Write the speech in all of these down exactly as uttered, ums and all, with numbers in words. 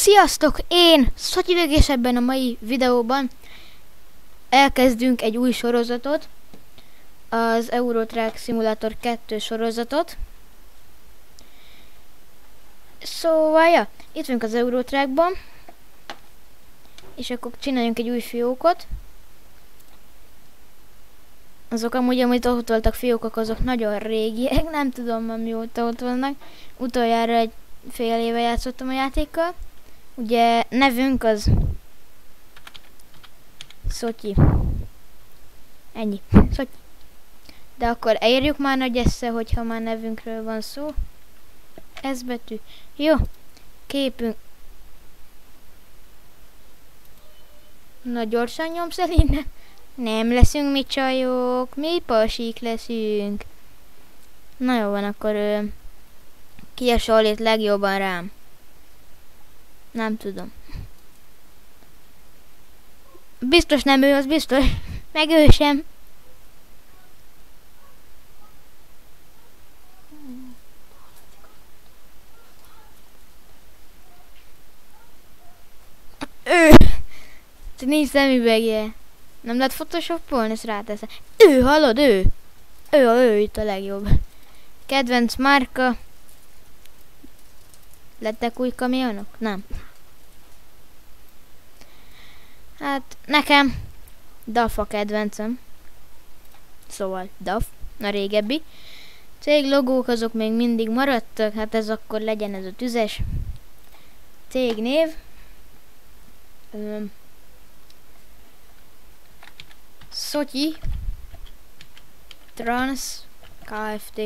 Sziasztok! Én Szotyi, és ebben a mai videóban elkezdünk egy új sorozatot, az Euro Truck Simulator kettő sorozatot. Szóval, ja, itt vagyunk az Euro Truckban, és akkor csináljunk egy új fiókot. Azok amúgy, amit ott voltak fiókok, azok nagyon régiek, nem tudom már mióta ott vannak. Utoljára egy fél éve játszottam a játékkal. Ugye nevünk az Szotyi. Ennyi. Szotyi. De akkor elérjük már nagy esze, hogyha már nevünkről van szó. Ez betű. Jó. Képünk. Na gyorsan nyomsz el innen. Nem leszünk mi csajok. Mi pasik leszünk. Na jó van, akkor ö, ki a solít legjobban rám? Nem tudom. Biztos nem ő, az biztos. Meg ő sem. Ő! Nincs szemüvegje. Nem lehet photoshopolni, ezt ráteszem. Ő, hallod, ő! Ő, ő itt a legjobb. Kedvenc márka. Lettek új kamionok? Nem. Hát nekem Duff a kedvencem. Szóval Duff, a régebbi. Cég logók azok még mindig maradtak, hát ez akkor legyen ez a tüzes. Cégnév. Öm. Szotyi Trans Kft.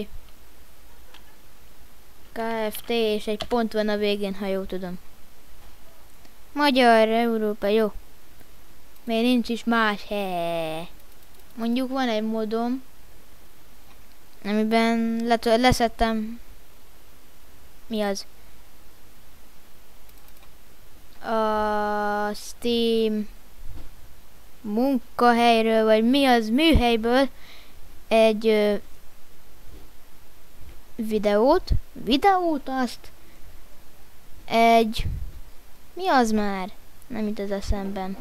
Kft. És egy pont van a végén, ha jól tudom. Magyar, Európa, jó. Még nincs is más hely. Mondjuk van egy modom, amiben le leszettem. Mi az? A Steam munkahelyről, vagy mi az, műhelyből egy ö, videót, videót azt, egy, mi az már? Nem jut az eszemben.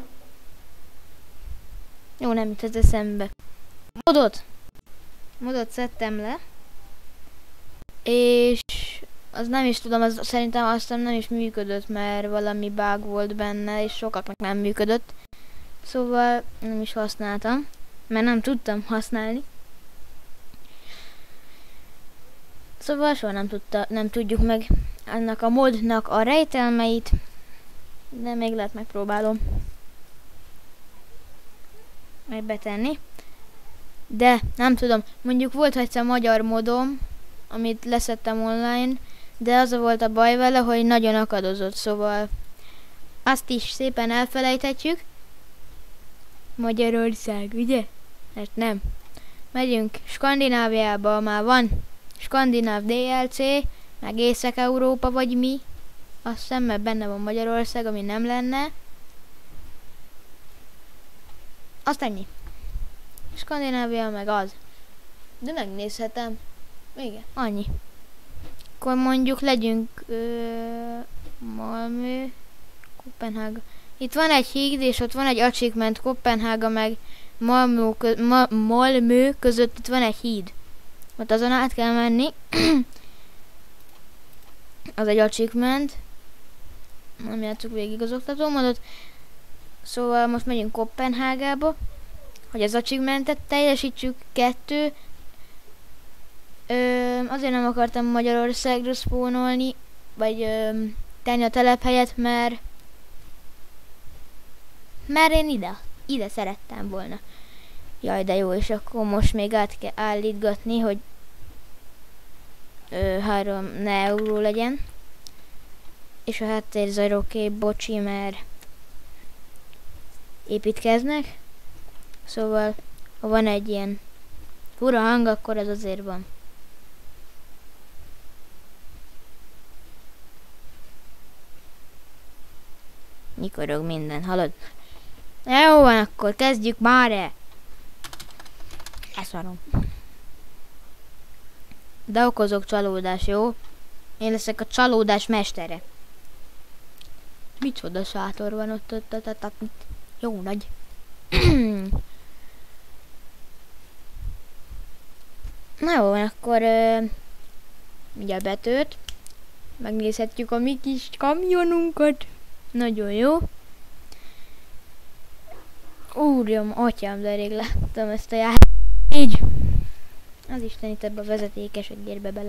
Jó, nem jut az eszembe. Modot! Modot szedtem le, és az nem is tudom, az szerintem aztán nem is működött, mert valami bug volt benne, és sokaknak nem működött. Szóval nem is használtam, mert nem tudtam használni. Szóval soha nem, tudta, nem tudjuk meg ennek a modnak a rejtelmeit, de még lehet megpróbálom meg betenni. De nem tudom, mondjuk volt egyszer magyar modom, amit leszettem online, de az volt a baj vele, hogy nagyon akadozott, szóval azt is szépen elfelejthetjük. Magyarország, ugye? Hát nem. Megyünk Skandináviába, már van Skandináv dé el cé, meg Észak-Európa vagy mi. Azt hiszem, mert benne van Magyarország, ami nem lenne. Azt ennyi. Skandinávia meg az. De megnézhetem. Igen, annyi. Akkor mondjuk legyünk ö, Malmö, Kopenhága. Itt van egy híd, és ott van egy achievement Kopenhága meg Malmö, kö, Ma, Malmö között itt van egy híd. Ott azon át kell menni. Az egy achievement. Nem játszuk végig az oktatómódot. Szóval most megyünk Kopenhágába, hogy az achievementet teljesítsük. Kettő. Ö, azért nem akartam Magyarországra spónolni, vagy ö, tenni a telephelyet, mert mert én ide, ide szerettem volna. Jaj, de jó, és akkor most még át kell állítgatni, hogy ö, három ne euró legyen. És a háttérzaj oké, bocsi, mert építkeznek. Szóval, ha van egy ilyen fura hang, akkor ez azért van. Nyikorog minden, hallod? Jó van, akkor kezdjük már el. Leszarom. De okozok csalódás, jó? Én leszek a csalódás mestere. Micsoda sátor van ott, ott, ott, ott, ott. Jó nagy. Na jó, akkor uh, ugye a betőt. Megnézhetjük a mi kis kamionunkat. Nagyon jó. Úrjam, atyám, de rég láttam ezt a játékot. Így. Az Isten itt ebbe a vezetékes egérbe bele.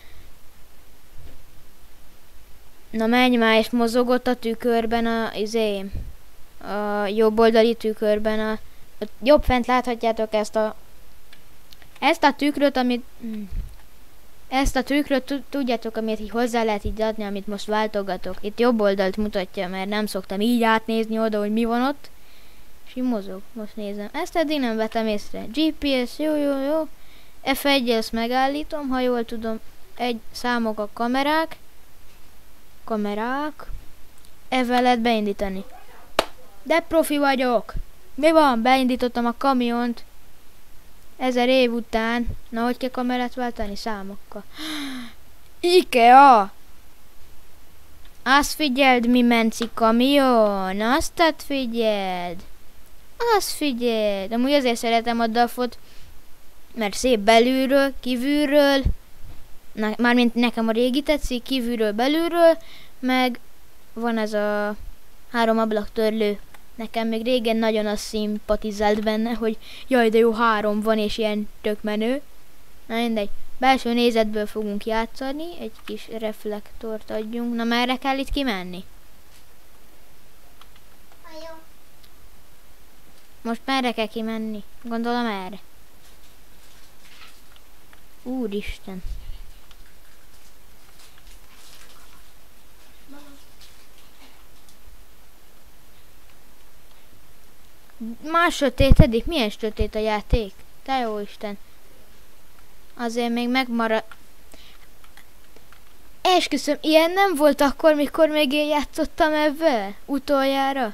Na menj már, és mozogott a tükörben a, izé, a jobb oldali tükörben a, a jobb fent láthatjátok ezt a ezt a tükröt, amit ezt a tükröt tudjátok, amit így hozzá lehet így adni, amit most váltogatok. Itt jobb oldalt mutatja, mert nem szoktam így átnézni oda, hogy mi van ott. És így mozog, most nézem. Ezt eddig nem vettem észre. gé pé es, jó, jó, jó. ef egy-el ezt megállítom, ha jól tudom. Egy számok a kamerák. Kamerák. Ezzel lehet beindítani. De profi vagyok. Mi van? Beindítottam a kamiont. Ezer év után. Na, hogy kell kamerát váltani? Számokkal. IKEA! Azt figyeld, mi menci kamion. Azt figyeld. Azt figyeld. Amúgy azért szeretem a dafot, mert szép belülről, kívülről. Na, mármint nekem a régi tetszik, kívülről, belülről. Meg van ez a három ablaktörlő. Nekem még régen nagyon az szimpatizált benne, hogy jaj, de jó, három van, és ilyen tök menő. Na mindegy. Belső nézetből fogunk játszani, egy kis reflektort adjunk. Na, merre kell itt kimenni? Most merre kell kimenni? Gondolom erre. Úristen. Már sötétedik? Milyen sötét a játék? Te jó Isten. Azért még megmarad. Esküszöm, ilyen nem volt akkor, mikor még én játszottam ebben? Utoljára?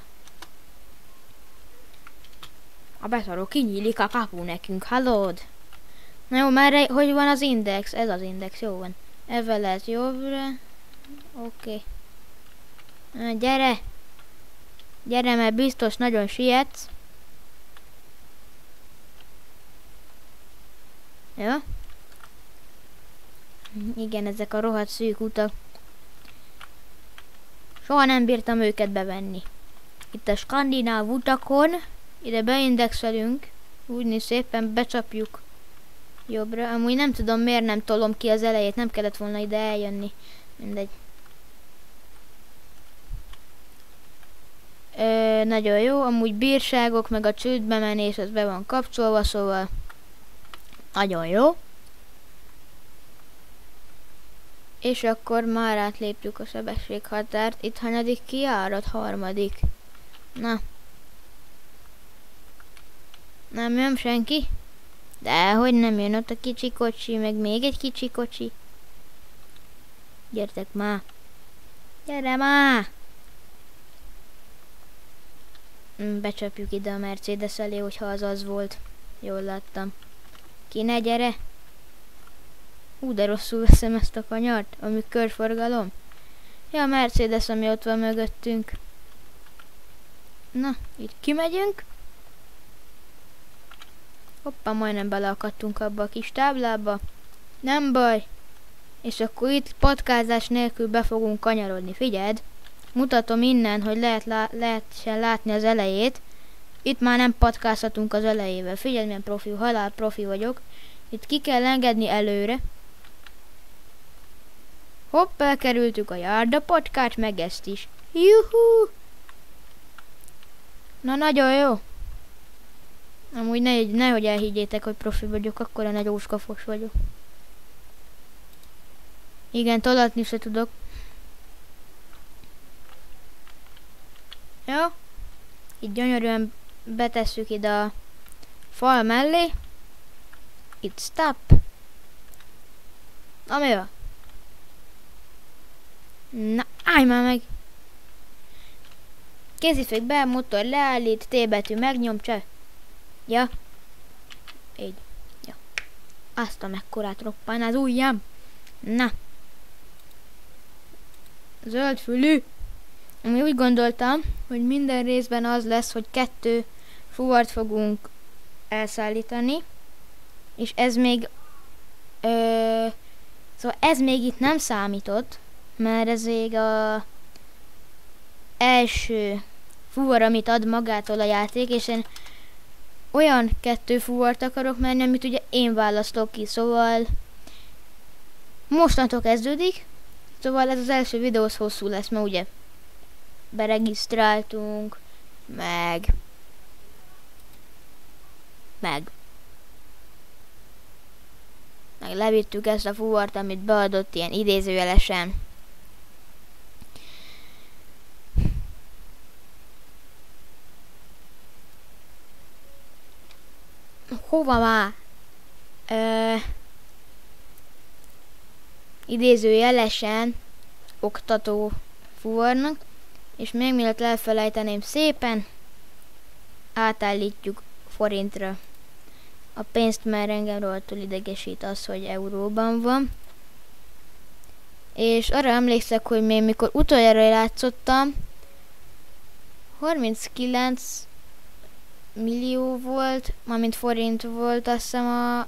A beszaró, kinyílik a kapu nekünk, hallod? Na jó, már hogy van az index? Ez az index, jó van. Ebben lehet jobbra. Oké. Okay. Gyere! Gyere, mert biztos nagyon sietsz. Jó? Igen, ezek a rohadt szűk utak. Soha nem bírtam őket bevenni. Itt a skandináv utakon, ide beindexelünk, úgy szépen becsapjuk jobbra. Amúgy nem tudom, miért nem tolom ki az elejét, nem kellett volna ide eljönni. Mindegy. Ö, nagyon jó, amúgy bírságok, meg a csődbe menés, az be van kapcsolva, szóval nagyon jó. És akkor már átlépjük a sebességhatárt. Itt hanyadik kijárat? Harmadik. Na. Nem jön senki? De hogy nem jön ott a kicsi kocsi, meg még egy kicsi kocsi. Gyertek már. Gyere már! Becsapjuk ide a Mercedes elé, hogyha az az volt. Jól láttam. Ki ne gyere! Ú, de rosszul veszem ezt a kanyart, ami körforgalom. Ja, a Mercedes, ami ott van mögöttünk. Na, itt kimegyünk. Hoppá, majdnem beleakadtunk abba a kis táblába. Nem baj. És akkor itt patkázás nélkül be fogunk kanyarodni. Figyeld! Mutatom innen, hogy lehet lá lehessen látni az elejét. Itt már nem patkázhatunk az elejével. Figyelj, milyen profi, halál profi vagyok. Itt ki kell engedni előre. Hopp, elkerültük a járdapatkát, meg ezt is. Juhú! Na, nagyon jó. Amúgy ne, nehogy elhiggyétek, hogy profi vagyok, akkora nagy óskafos vagyok. Igen, tolatni se tudok. Jó? Itt gyönyörűen betesszük ide a fal mellé. Itt stop. Ami van? Na, állj már meg! Kézifék be, motor leállít, T betű megnyom, cseh. Ja. Így. Ja. Azt a mekkorát roppán az ujjam. Na. Zöld fülű. Ami úgy gondoltam, hogy minden részben az lesz, hogy kettő fuvart fogunk elszállítani, és ez még ö, szóval ez még itt nem számított, mert ez még a első fuvar, amit ad magától a játék, és én olyan kettő fuvart akarok menni, amit ugye én választok ki, szóval mostantól kezdődik, szóval ez az első videóhoz hosszú lesz, mert ugye beregisztráltunk, meg meg meg levittük ezt a fuvart, amit beadott ilyen idézőjelesen. Hova már? Ö, idézőjelesen oktató fuvarnak, és még mielőtt elfelejteném szépen, átállítjuk forintra a pénzt, mert engem rohadtul idegesít az, hogy euróban van. És arra emlékszek, hogy még mikor utoljára játszottam, harminckilenc millió volt, mármint forint volt, azt hiszem a...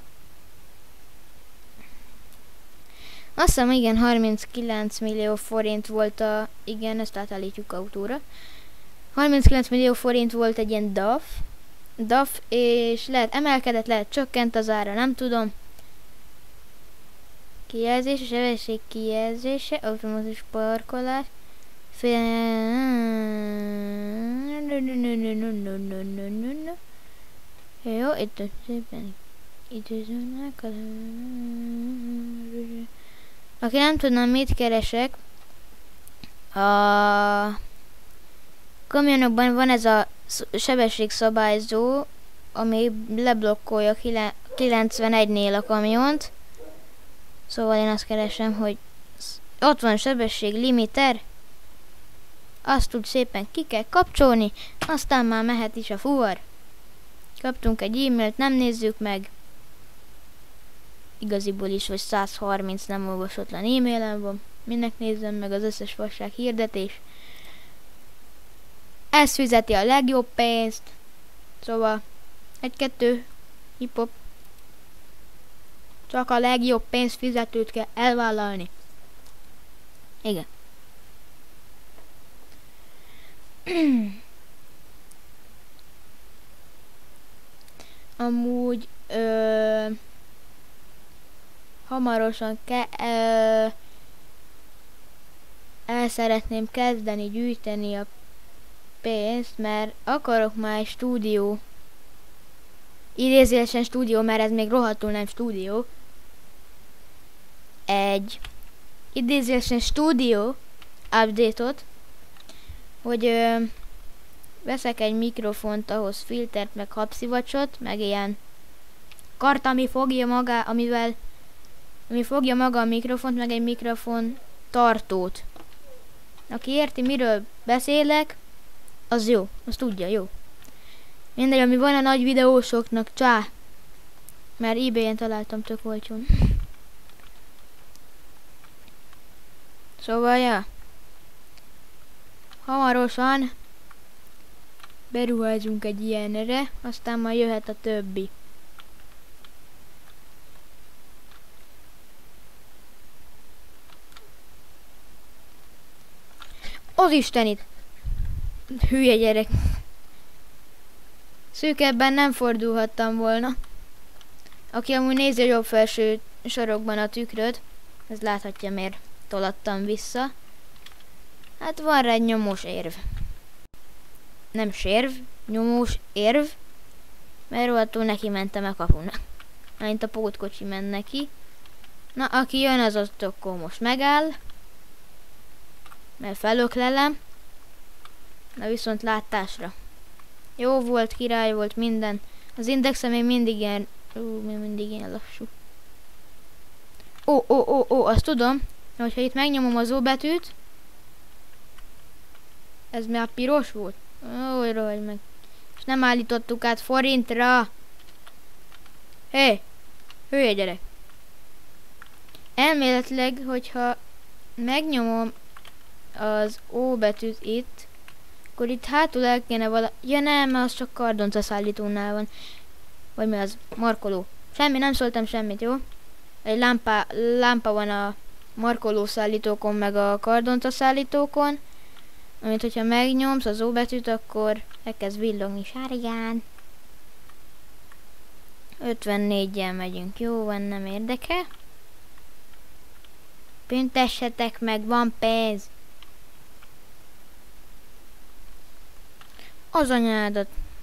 Azt hiszem, igen, harminckilenc millió forint volt a... Igen, ezt átállítjuk autóra. harminckilenc millió forint volt egy ilyen dé á ef. dé á ef, és lehet emelkedett, lehet csökkent az ára, nem tudom. Kijelzés, sebesség kijelzése, automatikus parkolás. Fél... Jó, itt szépen időzőnek. Aki nem tudna, mit keresek, a kamionokban van ez a sebességszabályzó, ami leblokkolja kilencvenegynél a kamiont. Szóval én azt keresem, hogy ott van sebesség limiter, azt tud szépen ki kell kapcsolni, aztán már mehet is a fuvar. Kaptunk egy e-mailt, nem nézzük meg. Igaziból is, hogy száz harminc nem olvasatlan e-mailem van. Minek nézzem meg az összes fasság hirdetés. Ez fizeti a legjobb pénzt. Szóval egy-kettő hip-hop. Csak a legjobb pénzfizetőt kell elvállalni. Igen. Amúgy ö, hamarosan ke, ö, el szeretném kezdeni gyűjteni a pénzt, mert akarok már egy stúdió, idézőjelesen stúdió, mert ez még rohadtul nem stúdió, egy idézőjelesen stúdió update-ot, hogy ö, veszek egy mikrofont, ahhoz filtert, meg habszivacsot, meg ilyen kart, ami fogja maga, amivel ami fogja maga a mikrofont, meg egy mikrofon tartót. Aki érti, miről beszélek, az jó, az tudja, jó. Mindegy, ami van a nagy videósoknak, csá! Mert eBay-en találtam tök olcsón. Szóval, ja. Hamarosan beruházunk egy ilyenre, aztán majd jöhet a többi. Az Istenit! Hülye gyerek! Szűkebben nem fordulhattam volna. Aki amúgy nézi a jobb felső sarokban a tükröt, ez láthatja, miért tolattam vissza. Hát van rá egy nyomós érv. Nem sérv, nyomós érv, mert rohadtul neki mentem a kapunak. Mint a pótkocsi ment neki. Na, aki jön, az ott akkor most megáll. Mert felöklelem. Na viszont látásra. Jó volt, király volt minden. Az indexem még mindig ilyen... Ú, még mindig ilyen lassú. Ó, ó, ó, ó, azt tudom, hogyha itt megnyomom az O betűt. Ez már piros volt. Ó, rohagy meg. És nem állítottuk át forintra. Hé! Hülye gyerek! Elméletileg, hogyha megnyomom az O betűt itt, akkor itt hátul el kéne vala... Ja nem, az csak kardoncaszállítónál van. Vagy mi az? Markoló. Semmi, nem szóltam semmit, jó? Egy lámpa, lámpa van a markoló szállítókon, meg a kardoncaszállítókon. Amit, hogyha megnyomsz az O betűt, akkor elkezd villogni sárgán. ötvennéggyel megyünk, jó van, nem érdekel. Büntessetek meg, van pénz. Az anyádat.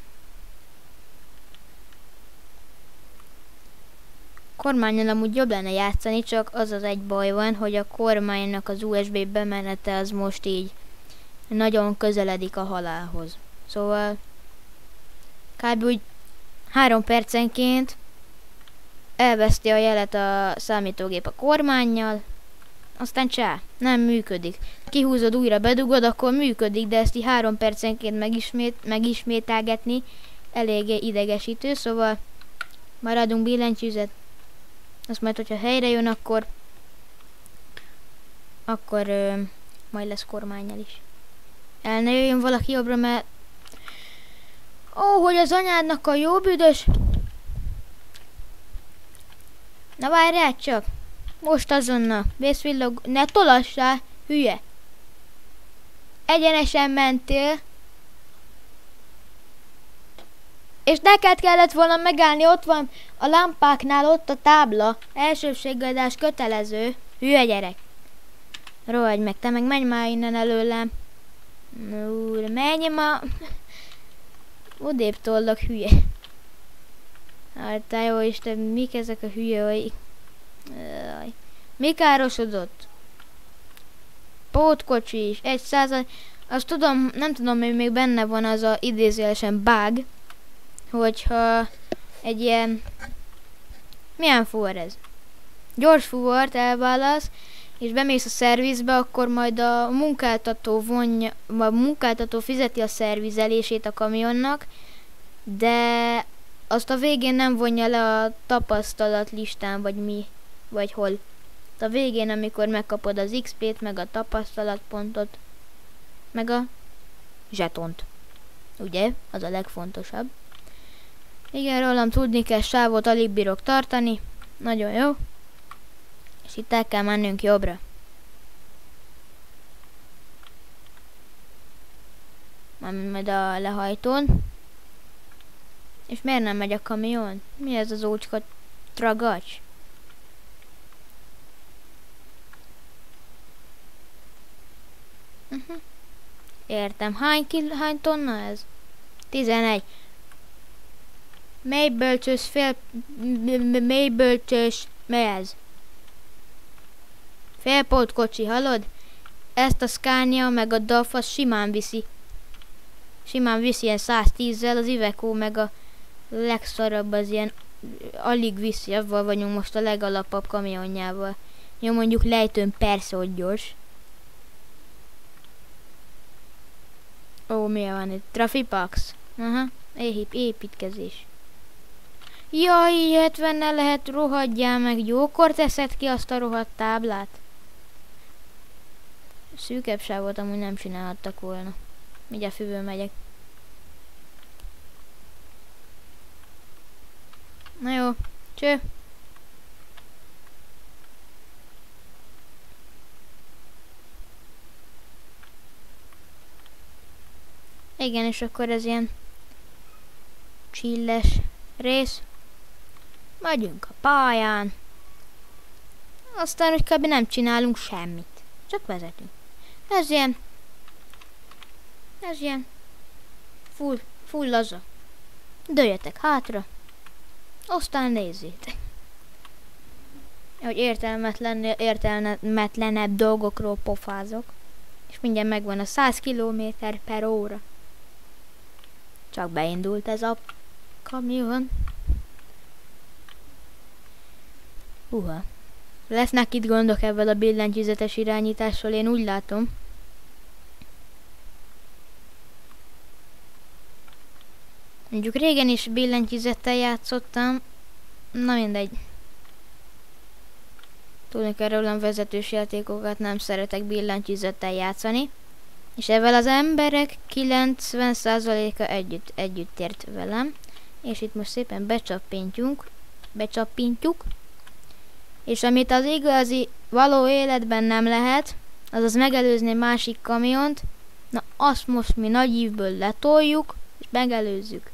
Kormányon amúgy jobb lenne játszani, csak az az egy baj van, hogy a kormánynak az u es bé bemenete az most így nagyon közeledik a halálhoz. Szóval kb. Úgy három percenként elveszti a jelet a számítógép a kormánnyal, aztán csá, nem működik. Kihúzod, újra bedugod, akkor működik, de ezt így három percenként megismét, megismételgetni eléggé idegesítő, szóval maradunk billentyűzet. Azt majd, hogyha helyre jön, akkor akkor ö, majd lesz kormánnyal is. El ne jöjjön valaki jobbra, mert ó, hogy az anyádnak a jó büdös. Na várjál csak. Most azonnal. Vészvillog. Ne tolassál, hülye. Egyenesen mentél. És neked kellett volna megállni, ott van a lámpáknál, ott a tábla. Elsőbségadás kötelező. Hülye gyerek. Rohagy meg, te meg menj már innen előlem. Úr, menj ma. Odébb tollak, hülye. Hát te jó Isten, mik ezek a hülye, hogy... Mi károsodott? Pótkocsi is, egy század. Azt tudom, nem tudom, hogy még benne van az a idézőjelesen bug, hogyha egy ilyen... Milyen fuvar ez? Gyors fuvart elválasz, és bemész a szervizbe, akkor majd a munkáltató vonja, a munkáltató fizeti a szervizelését a kamionnak, de azt a végén nem vonja le a tapasztalat listán, vagy mi, vagy hol. A végén, amikor megkapod az iksz pét, meg a tapasztalatpontot, meg a zsetont. Ugye? Az a legfontosabb. Igen, rólam tudni kell, sávot alig bírok tartani. Nagyon jó. És itt el kell mennünk jobbra. Majd a lehajtón. És miért nem megy a kamion? Mi ez az ócska tragacs? Uh-huh. Értem. Hány, kil hány tonna ez? tizenegy. Mely bölcsös fél... Mely bölcsös... Mi ez? Félpótkocsi, hallod? Ezt a Scania meg a dé á ef az simán viszi. Simán viszi ilyen száztízzel, az Iveco meg a legszarabb az ilyen alig viszi, avval vagyunk most a legalapabb kamionjával. Jó, mondjuk lejtőn persze, hogy gyors. Ó, milyen van itt? Trafipax. Aha, éhip, építkezés. Jaj, hetvennel lehet, rohadjál meg, jókor teszed ki azt a rohadt táblát. Szűkebb sávot amúgy nem csinálhattak volna. Mindjárt fűből megyek. Na jó, cső. Igen, és akkor ez ilyen csilles rész. Megyünk a pályán. Aztán, hogy kb. Nem csinálunk semmit. Csak vezetünk. Ez ilyen... Ez ilyen... Full, full laza. Dőljetek hátra. Aztán nézzétek. Hogy értelmetlen, értelmetlenebb dolgokról pofázok. És mindjárt megvan a száz kilométer per óra. Csak beindult ez a kamion. Uha. Lesznek itt gondok ebben a billentyűzetes irányítással, én úgy látom. Mondjuk régen is billentyűzettel játszottam. Na mindegy. Tudni kell rólam, vezetős játékokat nem szeretek billentyűzettel játszani. És ezzel az emberek kilencven százaléka együtt, együtt ért velem. És itt most szépen becsapintjunk. Becsapintjuk. És amit az igazi való életben nem lehet, azaz megelőzni egy másik kamiont, na azt most mi nagy ívből letoljuk, és megelőzzük.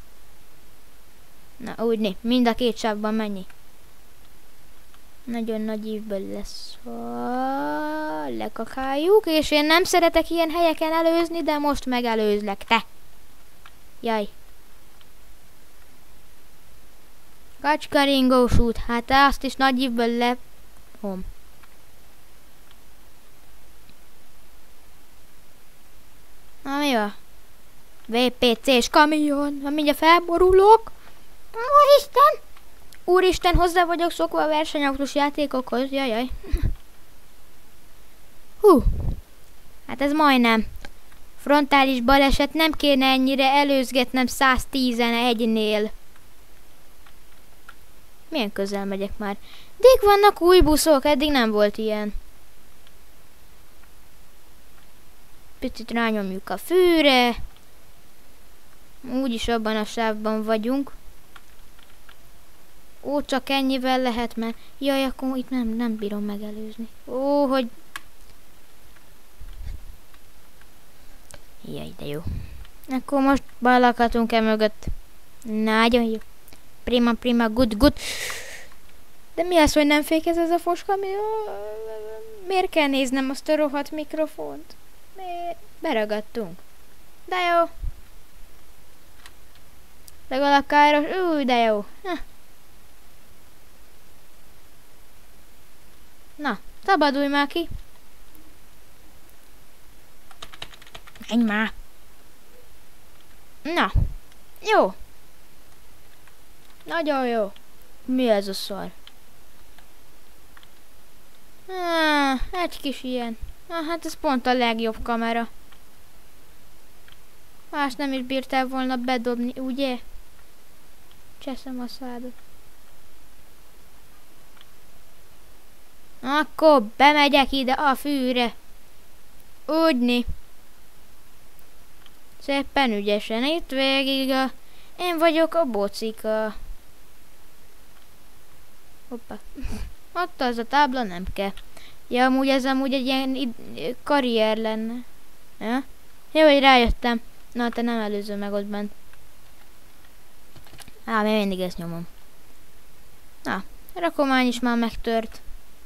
Na úgy né, mind a két sávban mennyi? Nagyon nagy ívből lesz. Lekakáljuk, és én nem szeretek ilyen helyeken előzni, de most megelőzlek, te! Jaj. Kacskaringós út, hát te azt is nagy ívből le... Hom. Na mi van? vé pé cés kamion, ha mindjárt felborulok. Úristen! Úristen, hozzá vagyok szokva a versenyautós játékokhoz, jajjaj. Hú, hát ez majdnem. Frontális baleset, nem kéne ennyire előzgetnem száztizenegynél. Milyen közel megyek már. Dik vannak új buszok, eddig nem volt ilyen. Picit rányomjuk a fűre. Úgyis abban a sávban vagyunk. Ó, csak ennyivel lehet, mert... Jaj, akkor itt nem, nem bírom megelőzni. Ó, hogy... Jaj, de jó. Akkor most balakatunk e mögött. Nagyon jó. Prima, prima, good, good. De mi az, hogy nem fékez ez a foska? Mi... Miért kell néznem azt a rohadt mikrofont? Miért? Beragadtunk. De jó. Legalább káros. Új, de jó. Ha. Na, szabadulj már ki. Menj már. Na, jó. Nagyon jó. Mi ez a szar? Ah, egy kis ilyen. Ah, hát ez pont a legjobb kamera. Más nem is bírtál volna bedobni, ugye? Cseszem a szádot. Akkor bemegyek ide a fűre. Úgyni. Szépen ügyesen itt végig a... Én vagyok a bocika. Hoppá. Ott az a tábla nem kell. Ja, amúgy ez amúgy egy ilyen karrier lenne. Ja? Jó, hogy rájöttem. Na, te nem előző meg ott bent. Á, még mindig ezt nyomom. Na, a rakomány is már megtört.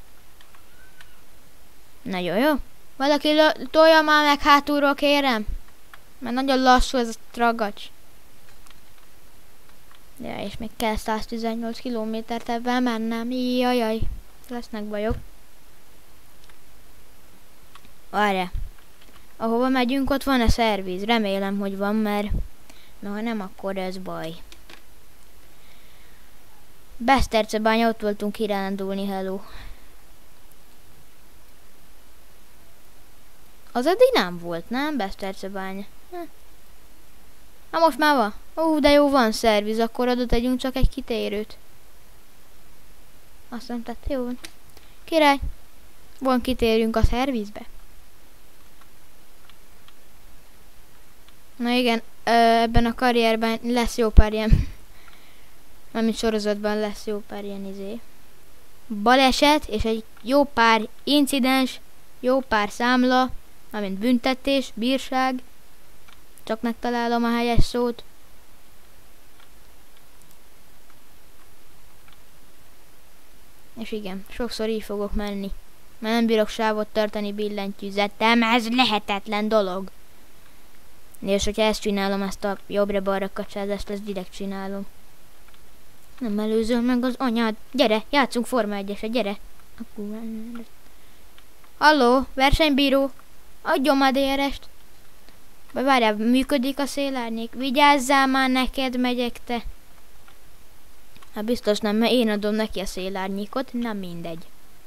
Nagyon jó. Valaki tolja már meg hátulról, kérem. Mert nagyon lassú ez a tragacs. Ja, és még kell száztizennyolc kilométert ebben mennem. Jajjaj, lesznek bajok. Várjál. Ahova megyünk, ott van-e szerviz? Remélem, hogy van, mert... mert ha nem, akkor ez baj. Besztercebánya, ott voltunk kirándulni, hello. Az eddig nem volt, nem? Besztercebánya. Hm. Na most már van. Ó, de jó, van szerviz, akkor oda tegyünk csak egy kitérőt. Azt mondtad, jó van. Király, van kitérünk a szervizbe. Na igen, ebben a karrierben lesz jó pár ilyen, mármint sorozatban lesz jó pár ilyen izé. Baleset, és egy jó pár incidens, jó pár számla, mármint büntetés, bírság. Csak megtalálom a helyes szót. És igen, sokszor így fogok menni. Mert nem bírok sávot tartani billentyűzettel, ez lehetetlen dolog. És hogyha ezt csinálom, ezt a jobbra-balra kacsázást, ezt direkt csinálom. Nem előzöl meg az anyád. Gyere, játszunk Forma egyeset, gyere. Halló, versenybíró. Adjon már dé er est. Vagy várjál, működik a szélárnyék? Vigyázzál már, neked megyek, te. Hát biztos nem, mert én adom neki a szélárnyékot, nem mindegy.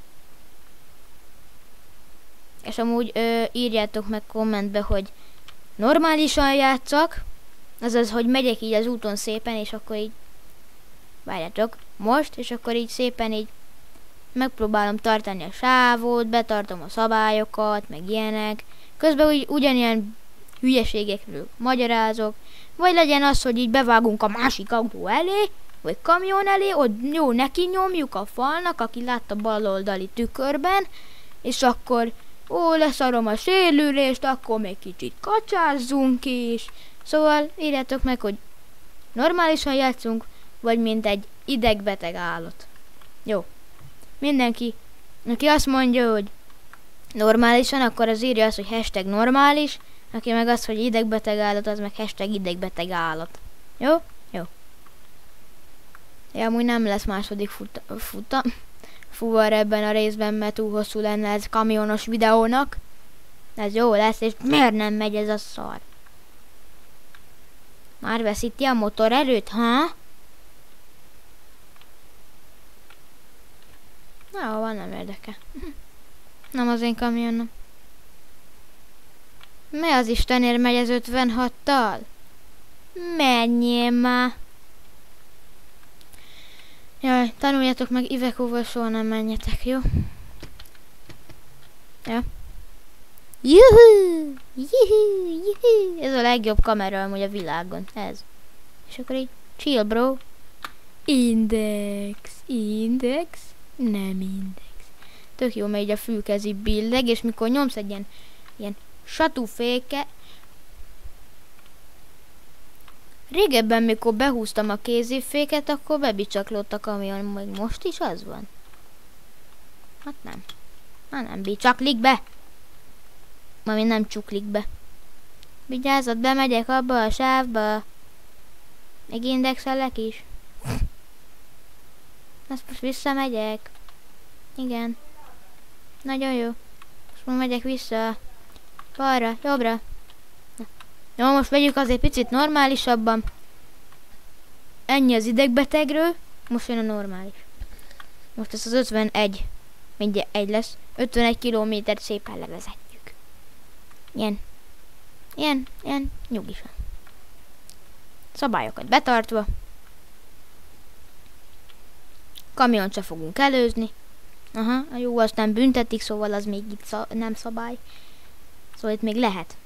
És amúgy ö, írjátok meg kommentbe, hogy normálisan játszak, azaz, hogy megyek így az úton szépen, és akkor így... Várjátok, most, és akkor így szépen így megpróbálom tartani a sávot, betartom a szabályokat, meg ilyenek. Közben úgy, ugyanilyen hülyeségekről magyarázok. Vagy legyen az, hogy így bevágunk a másik autó elé, vagy kamion elé, ott jó neki nyomjuk a falnak, aki látta baloldali tükörben, és akkor ó, leszarom a sérülést, akkor még kicsit kacsázzunk is. Szóval írjátok meg, hogy normálisan játszunk, vagy mint egy idegbeteg állat. Jó. Mindenki, aki azt mondja, hogy normálisan, akkor az írja azt, hogy hashtag normális, aki meg azt, hogy idegbeteg állat, az meg hashtag idegbeteg állat. Jó? Jó. Ja, amúgy nem lesz második futa, futa, fuvar ebben a részben, mert túl hosszú lenne ez kamionos videónak. Ez jó lesz, és miért nem megy ez a szar? Már veszíti a motor erőt, ha? Na, van, nem érdekel. Nem az én kamionom. Mi az Istenért megy ez ötvenhattal? Menjél már! Jaj, tanuljatok meg Ivekóval, soha nem menjetek, jó? Ja. Juhu! Juhu! Juhu! Ez a legjobb kamera amúgy a világon, ez. És akkor így, chill bro. Index, index, nem index. Tök jó, mert így a fülkezi billeg, és mikor nyomsz egy ilyen, ilyen satúféke. Régebben, mikor behúztam a kéziféket, akkor bebicsaklott a kamion, még most is az van. Hát nem. Hát nem bicsaklik be. Mami nem csuklik be. Vigyázzat, bemegyek abba a sávba. Még indexelek is. Azt most visszamegyek. Igen. Nagyon jó. Most már megyek vissza. Balra, jobbra. Jó, most vegyük azért picit normálisabban. Ennyi az idegbetegről. Most jön a normális. Most ez az ötvenegy. Mindjárt egy lesz. ötvenegy kilométert szépen levezetjük. Ilyen. Ilyen, ilyen nyugisan. Szabályokat betartva. Kamiont se fogunk előzni. Aha, jó, azt nem büntetik, szóval az még itt szab nem szabály. Szóval itt még lehet.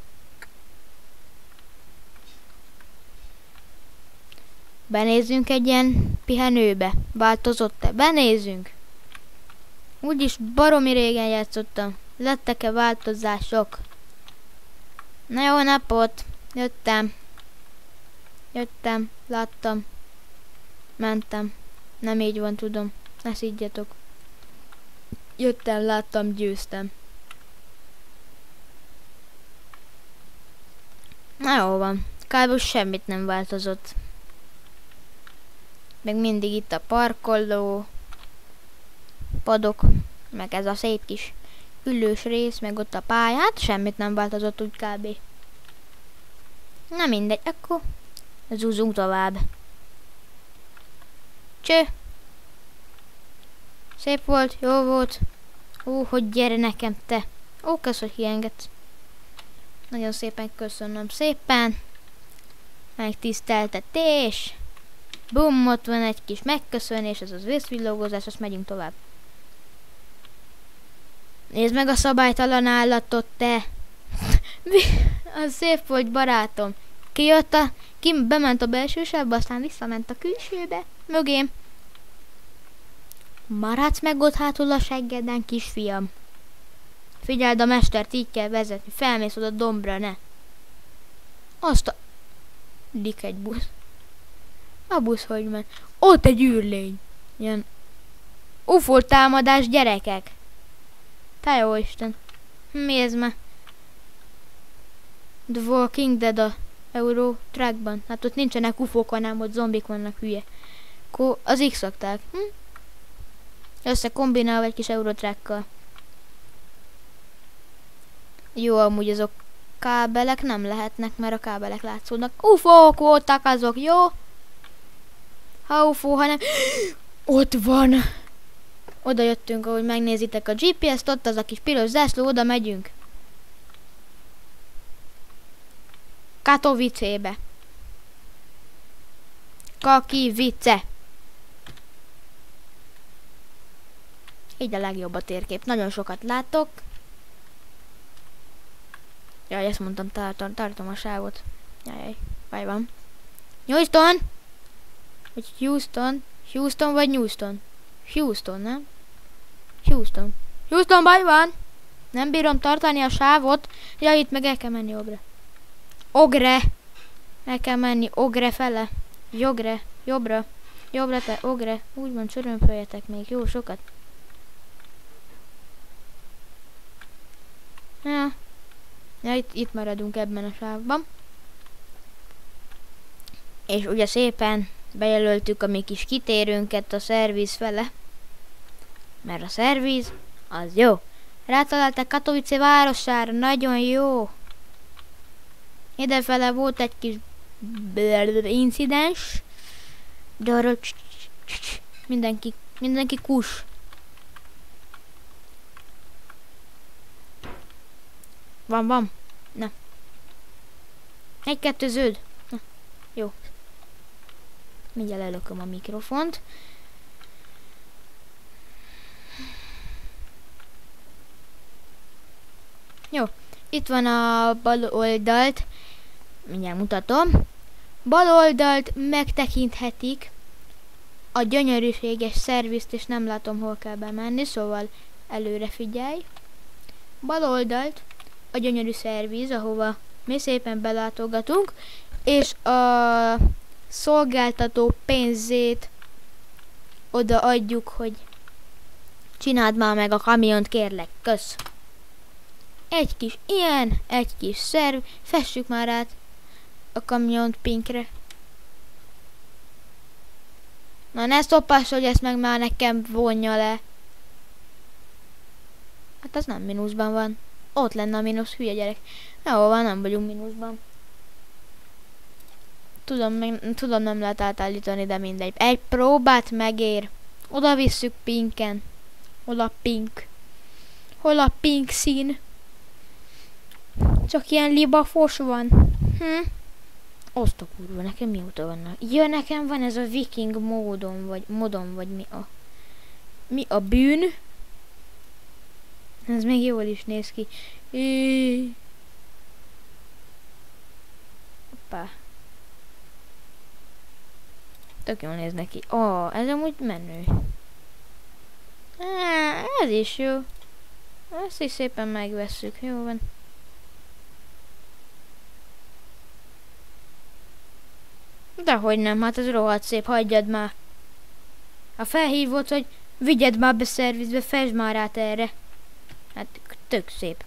Benézzünk egy ilyen pihenőbe. Változott-e? Benézzünk. Úgyis baromi régen játszottam. Lettek-e változások? Na jó napot. Jöttem. Jöttem. Láttam. Mentem. Nem így van, tudom. Ne szidjatok. Jöttem, láttam, győztem. Na jó van. Kb. Semmit nem változott. Meg mindig itt a parkoló, padok, meg ez a szép kis ülős rész, meg ott a pályát, semmit nem változott úgy kb. Na mindegy, akkor zúzunk tovább. Cső! Szép volt, jó volt. Ó, hogy gyere nekem te. Ó, kösz, hogy kiengedsz. Nagyon szépen köszönöm szépen. Megtiszteltetés. Bum, ott van egy kis megköszönés, ez az vészvillogózás, azt megyünk tovább. Nézd meg a szabálytalan állatot, te! Az szép volt, barátom. Kijött a... Ki bement a belső sávba, aztán visszament a külsőbe. Mögém. Maradsz meg ott hátul a seggeden, kisfiam. Figyeld, a mestert így kell vezetni. Felmész oda dombra, ne. Azt a... Dik egy busz. A busz hogy ment? Ott egy űrlény. Ilyen ufó támadás, gyerekek. Te jó Isten. Mi ez ma? The Walking Dead a Euro Trackban. Hát ott nincsenek ufók, hanem ott zombik vannak, hülye. Akkor az X-akták. Hm? Összekombinálva egy kis Eurotrackkal. Jó, amúgy azok kábelek nem lehetnek, mert a kábelek látszódnak. Ufók voltak azok, jó? Ha ufó, hanem... Ott van! Oda jöttünk, ahogy megnézitek a gé pé es-t, ott az a kis piros zászló, oda megyünk. Katowice-be. Kakivice. Így a legjobb a térkép. Nagyon sokat látok. Jaj, ezt mondtam, tartom, tartom a sávot. Jaj, baj van. Houston! Vagy Houston? Houston vagy Houston? Houston, nem? Houston. Houston, baj van! Nem bírom tartani a sávot. Ja, itt meg el kell menni ogre. Ogre! El kell menni ogre fele. Jogre, jobbra. Jobbra te, ogre. Úgy van, csörömpöljetek még jó sokat. Ja. Ja, itt, itt maradunk ebben a sávban. És ugye szépen bejelöltük a mi kis kitérőnket a szerviz fele. Mert a szerviz az jó. Rátaláltak Katowice városára, nagyon jó. Idefele volt egy kis incidens, de arról mindenki, mindenki kus. Van, van. Na. Egy-kettő zöld. Na. Jó. Mindjárt lelököm a mikrofont. Jó. Itt van a bal oldalt. Mindjárt mutatom. Bal oldalt megtekinthetik a gyönyörűséges szervizt, és nem látom, hol kell bemenni, szóval előre figyelj. Bal oldalt a gyönyörű szerviz, ahova mi szépen belátogatunk, és a szolgáltató pénzét oda adjuk, hogy csináld már meg a kamiont, kérlek, kösz. Egy kis ilyen, egy kis szerv, fessük már át a kamiont pinkre. Na ne szopás, hogy ezt meg már nekem vonja le. Hát az nem mínuszban van. Ott lenne a mínusz, hülye gyerek. Jó van, nem vagyunk mínuszban. Tudom, meg, tudom nem lehet átállítani, de mindegy. Egy próbát megér. Oda visszük pinken. Hol a pink? Hol a pink szín? Csak ilyen libafos van. Hm? Azt a kurva, nekem mióta vannak? Ja, nekem van ez a viking módon, vagy modon, vagy mi a... Mi a bűn? Ez még jól is néz ki. Hoppá. Tök jól néz neki. Ó, oh, ez amúgy menő. Ah, ez is jó. Ezt is szépen megvesszük, jó van. Dehogy nem, hát ez rohadt szép, hagyjad már. Ha felhívod, hogy vigyed már be szervizbe, fesd már át erre. Hát tök szép.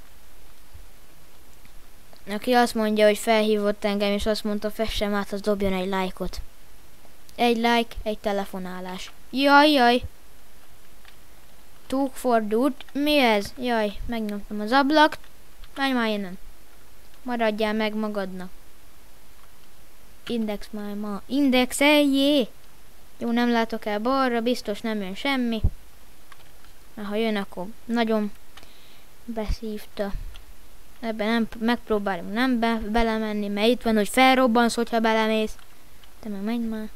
Aki azt mondja, hogy felhívott engem, és azt mondta, fessem át, az dobjon egy lájkot. Egy like, egy telefonálás. Jaj, jaj. Talk for dude. Mi ez? Jaj, megnyomtam az ablakt. Menj már innen. Maradjál meg magadnak. Index már ma. Indexeljé! Jó, nem látok el balra, biztos nem jön semmi. Mert ha jön, akkor nagyon beszívta. Ebben nem megpróbálunk nem be, belemenni, mert itt van, hogy felrobbansz, hogyha belemész. Te meg menj már.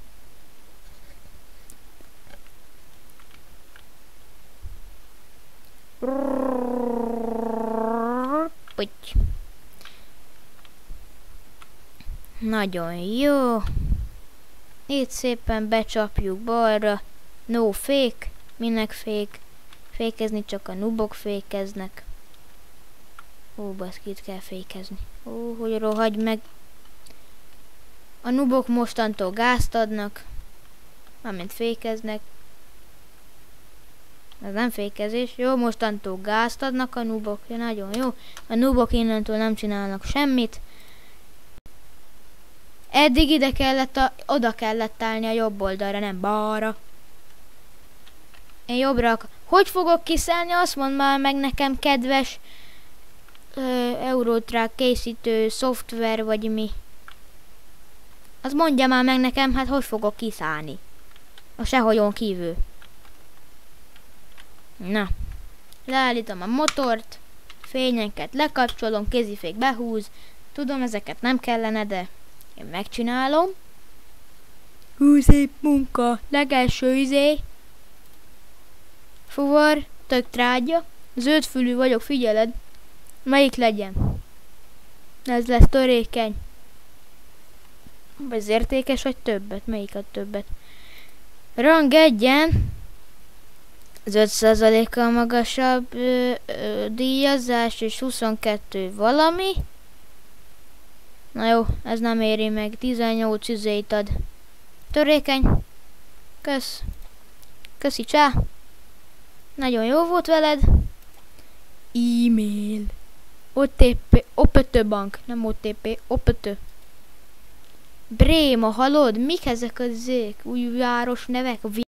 Puty. Nagyon jó. Itt szépen becsapjuk balra. No fake. Minek fake? Fékezni csak a nubok fékeznek. Ó, baszki, itt kell fékezni. Ó, hogy rohagy meg. A nubok mostantól gázt adnak. Mármint fékeznek. Ez nem fékezés. Jó, mostantól gázt adnak a nubok. Ja, nagyon jó. A nubok innentől nem csinálnak semmit. Eddig ide kellett, a, oda kellett állni a jobb oldalra, nem balra. Én jobbra akar. Hogy fogok kiszállni? Azt mondd már meg nekem, kedves Eurotrack készítő szoftver, vagy mi. Az mondja már meg nekem, hát hogy fogok kiszállni. A sehogyon kívül. Na. Leállítom a motort. Fényeket lekapcsolom, kézifék behúz. Tudom, ezeket nem kellene, de én megcsinálom. Hú, szép munka. Legelső izé. fuvar, tök trágya. Zöldfülű vagyok, figyeled. Melyik legyen? Ez lesz törékeny. Vagy értékes, vagy többet? Melyik a többet? Rang egyen. Az öt százalékkal magasabb ö, ö, díjazás, és huszonkettő valami. Na jó, ez nem éri meg. tizennyolc üzét ad. Törékeny. Kösz. Köszi, csá. Nagyon jó volt veled. E-mail. o té pé, opötő bank, nem o té pé, opötő. Bréma, hallod? Mik ezek a zék? Új város nevek?